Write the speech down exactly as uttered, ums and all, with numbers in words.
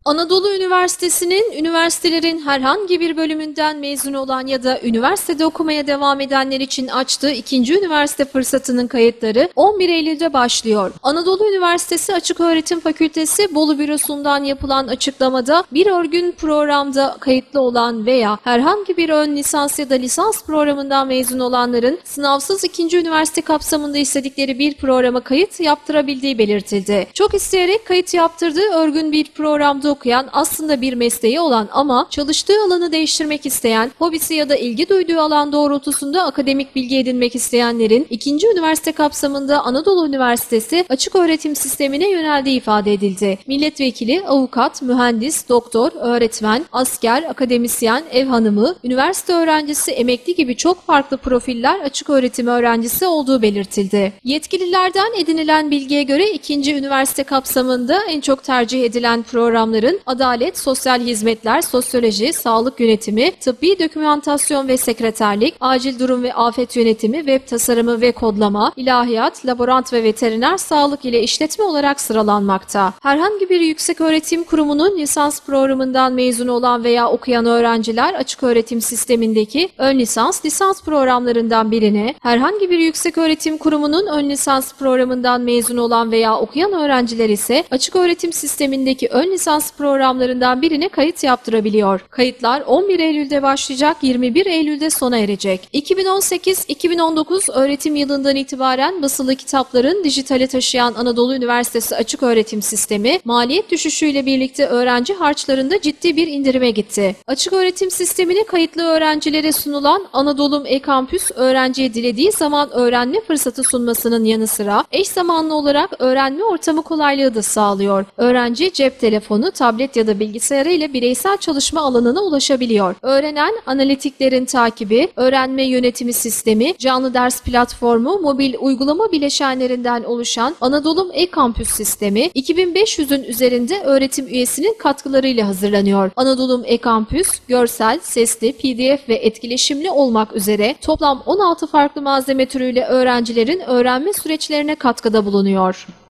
Anadolu Üniversitesi'nin üniversitelerin herhangi bir bölümünden mezun olan ya da üniversitede okumaya devam edenler için açtığı ikinci üniversite fırsatının kayıtları on bir Eylül'de başlıyor. Anadolu Üniversitesi Açıköğretim Fakültesi Bolu Bürosu'ndan yapılan açıklamada bir örgün programda kayıtlı olan veya herhangi bir ön lisans ya da lisans programından mezun olanların sınavsız ikinci üniversite kapsamında istedikleri bir programa kayıt yaptırabildiği belirtildi. Çok isteyerek kayıt yaptırdığı örgün bir programda okuyan, aslında bir mesleği olan ama çalıştığı alanı değiştirmek isteyen, hobisi ya da ilgi duyduğu alan doğrultusunda akademik bilgi edinmek isteyenlerin ikinci üniversite kapsamında Anadolu Üniversitesi Açıköğretim Sistemi'ne yöneldiği ifade edildi. Milletvekili, avukat, mühendis, doktor, öğretmen, asker, akademisyen, ev hanımı, üniversite öğrencisi, emekli gibi çok farklı profiller açıköğretim öğrencisi olduğu belirtildi. Yetkililerden edinilen bilgiye göre ikinci üniversite kapsamında en çok tercih edilen programların adalet, sosyal hizmetler, sosyoloji, sağlık yönetimi, tıbbi dokümantasyon ve sekreterlik, acil durum ve afet yönetimi, web tasarımı ve kodlama, ilahiyat, laborant ve veteriner sağlık ile işletme olarak sıralanmakta. Herhangi bir yükseköğretim kurumunun lisans programından mezun olan veya okuyan öğrenciler açıköğretim sistemindeki ön lisans, lisans programlarından birine, herhangi bir yükseköğretim kurumunun ön lisans programından mezun olan veya okuyan öğrenciler ise açıköğretim sistemindeki ön lisans programlarından birine kayıt yaptırabiliyor. Kayıtlar on bir Eylül'de başlayacak, yirmi bir Eylül'de sona erecek. iki bin on sekiz iki bin on dokuz öğretim yılından itibaren basılı kitapların dijitale taşıyan Anadolu Üniversitesi Açıköğretim Sistemi, maliyet düşüşüyle birlikte öğrenci harçlarında ciddi bir indirime gitti. Açıköğretim Sistemi'ne kayıtlı öğrencilere sunulan Anadolu e-Kampüs, öğrenciye dilediği zaman öğrenme fırsatı sunmasının yanı sıra eş zamanlı olarak öğrenme ortamı kolaylığı da sağlıyor. Öğrenci cep telefonu, tablet ya da bilgisayarı ile bireysel çalışma alanına ulaşabiliyor. Öğrenen analitiklerin takibi, öğrenme yönetimi sistemi, canlı ders platformu, mobil uygulama bileşenlerinden oluşan Anadolu e-Kampüs sistemi iki bin beş yüzün üzerinde öğretim üyesinin katkılarıyla hazırlanıyor. Anadolu e-Kampüs, görsel, sesli, P D F ve etkileşimli olmak üzere toplam on altı farklı malzeme türüyle öğrencilerin öğrenme süreçlerine katkıda bulunuyor.